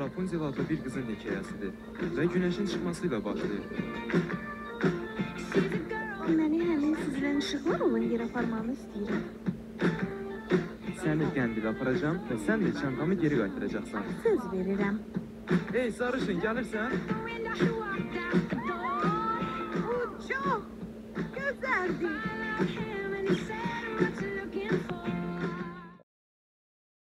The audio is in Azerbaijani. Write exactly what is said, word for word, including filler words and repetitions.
Rapunzel adlı bir qızın hekayəsidir və günəşin çıxmasıyla başlayır. Məni həmin süzülən işıqlar olan yerə aparmağını istəyirəm. Səni Qəndil aparacağım və sən də çantamı geri qaytaracaqsan. Söz verirəm. Ey sarışın, gəlirsən? Bu çox gözəldir.